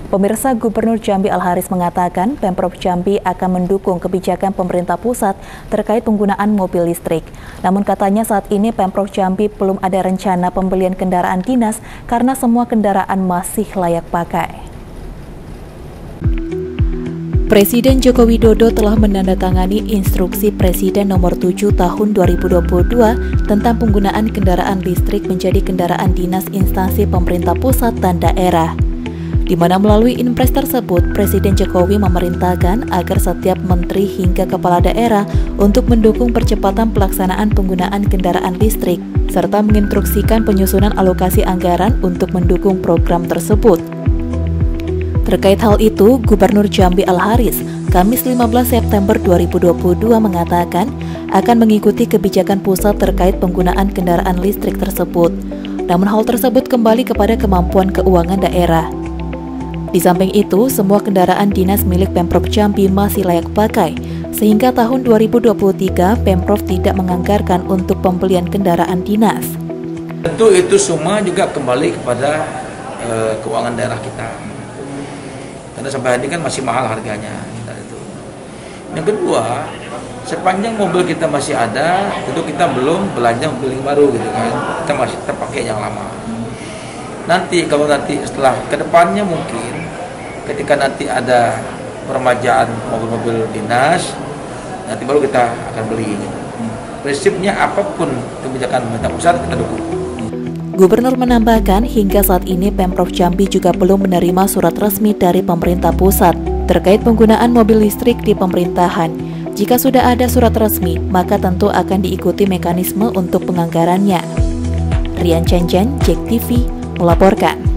Pemirsa, Gubernur Jambi Al-Haris mengatakan Pemprov Jambi akan mendukung kebijakan pemerintah pusat terkait penggunaan mobil listrik. Namun katanya saat ini Pemprov Jambi belum ada rencana pembelian kendaraan dinas karena semua kendaraan masih layak pakai. Presiden Joko Widodo telah menandatangani Instruksi Presiden Nomor 7 Tahun 2022 tentang penggunaan kendaraan listrik menjadi kendaraan dinas instansi pemerintah pusat dan daerah, di mana melalui impres tersebut Presiden Jokowi memerintahkan agar setiap menteri hingga kepala daerah untuk mendukung percepatan pelaksanaan penggunaan kendaraan listrik serta menginstruksikan penyusunan alokasi anggaran untuk mendukung program tersebut. Terkait hal itu, Gubernur Jambi Al-Haris Kamis 15 September 2022 mengatakan akan mengikuti kebijakan pusat terkait penggunaan kendaraan listrik tersebut. Namun hal tersebut kembali kepada kemampuan keuangan daerah. Di samping itu, semua kendaraan dinas milik Pemprov Jambi masih layak pakai, sehingga tahun 2023 Pemprov tidak menganggarkan untuk pembelian kendaraan dinas. Tentu itu semua juga kembali kepada keuangan daerah kita. Karena sampai hari ini kan masih mahal harganya. Yang kedua, sepanjang mobil kita masih ada, tentu kita belum belanja mobil yang baru gitu kan. Kita masih terpakai yang lama. Nanti kalau nanti setelah kedepannya mungkin ketika nanti ada peremajaan mobil-mobil dinas, nanti baru kita akan beli. Prinsipnya apapun kebijakan pemerintah pusat kita dukung. Gubernur menambahkan hingga saat ini Pemprov Jambi juga belum menerima surat resmi dari pemerintah pusat terkait penggunaan mobil listrik di pemerintahan. Jika sudah ada surat resmi, maka tentu akan diikuti mekanisme untuk penganggarannya. Rian Cenjen, JEK TV, melaporkan.